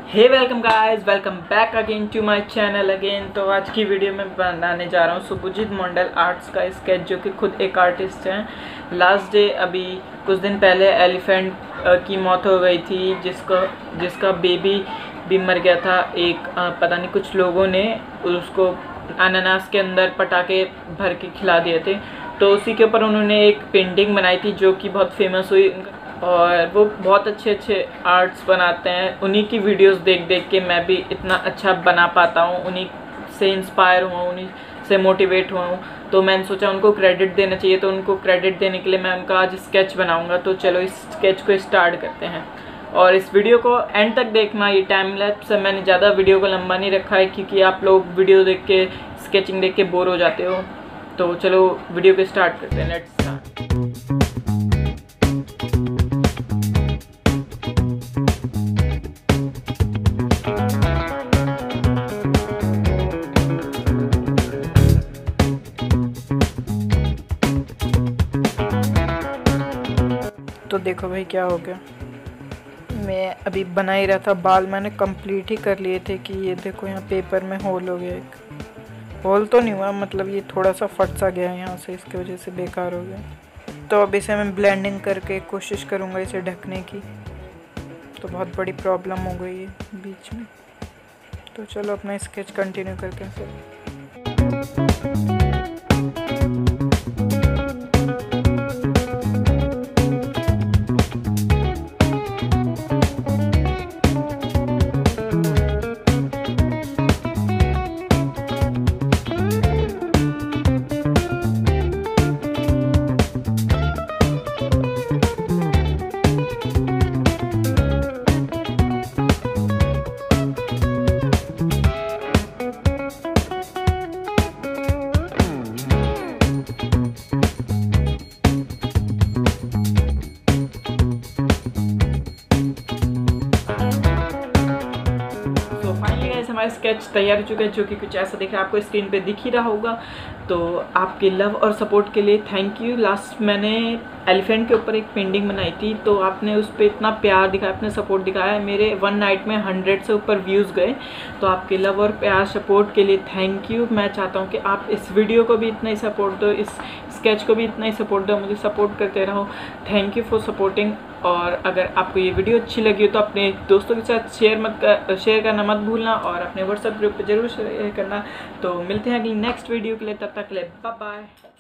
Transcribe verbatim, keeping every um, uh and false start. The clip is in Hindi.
Hey welcome guys, welcome back again to my channel again. तो आज की वीडियो में बनाने जा रहा हूँ शुभजीत मंडल आर्ट्स का स्केच, जो कि खुद एक आर्टिस्ट हैं। लास्ट डे अभी कुछ दिन पहले एलिफेंट की मौत हो गई थी, जिसको जिसका बेबी भी मर गया था। एक पता नहीं कुछ लोगों ने उसको अनानास के अंदर पटाखे भर के खिला दिए थे, तो उसी के ऊपर उन्होंने एक पेंटिंग बनाई थी जो कि बहुत फेमस हुई। और वो बहुत अच्छे अच्छे आर्ट्स बनाते हैं। उन्हीं की वीडियोस देख देख के मैं भी इतना अच्छा बना पाता हूँ, उन्हीं से इंस्पायर हुआ हूँ, उन्हीं से मोटिवेट हुआ हूँ। तो मैंने सोचा उनको क्रेडिट देना चाहिए, तो उनको क्रेडिट देने के लिए मैं उनका आज स्केच बनाऊँगा। तो चलो इस स्केच को स्टार्ट करते हैं और इस वीडियो को एंड तक देखना। ये टाइम लैप्स है, मैंने ज़्यादा वीडियो को लंबा नहीं रखा है क्योंकि आप लोग वीडियो देख के स्केचिंग देख के बोर हो जाते हो। तो चलो वीडियो को स्टार्ट करते हैं, लेट्स स्टार्ट। तो देखो भाई क्या हो गया, मैं अभी बना ही रहा था। बाल मैंने कंप्लीट ही कर लिए थे कि ये देखो यहाँ पेपर में होल हो गया। एक होल तो नहीं हुआ, मतलब ये थोड़ा सा फट सा गया यहाँ से, इसकी वजह से बेकार हो गया। तो अब इसे मैं ब्लेंडिंग करके कोशिश करूँगा इसे ढकने की। तो बहुत बड़ी प्रॉब्लम हो गई है बीच में। तो चलो अपना स्केच कंटिन्यू करते हैं फिर। हमारा स्केच तैयार हो चुका है, जो कि कुछ ऐसा दिख रहा है, आपको स्क्रीन पे दिख ही रहा होगा। तो आपके लव और सपोर्ट के लिए थैंक यू। लास्ट मैंने एलिफेंट के ऊपर एक पेंटिंग बनाई थी, तो आपने उस पर इतना प्यार दिखाया, अपने सपोर्ट दिखाया। मेरे वन नाइट में हंड्रेड से ऊपर व्यूज़ गए। तो आपके लव और प्यार सपोर्ट के लिए थैंक यू। मैं चाहता हूँ कि आप इस वीडियो को भी इतना ही सपोर्ट दो, इस स्केच को भी इतना ही सपोर्ट दो, मुझे सपोर्ट करते रहो। Thank you for supporting. और अगर आपको ये वीडियो अच्छी लगी हो तो अपने दोस्तों के साथ शेयर मत कर शेयर करना मत भूलना, और अपने व्हाट्सएप ग्रुप पे जरूर शेयर करना। तो मिलते हैं अगली नेक्स्ट वीडियो के लिए, तब तक के लिए बाय बाय।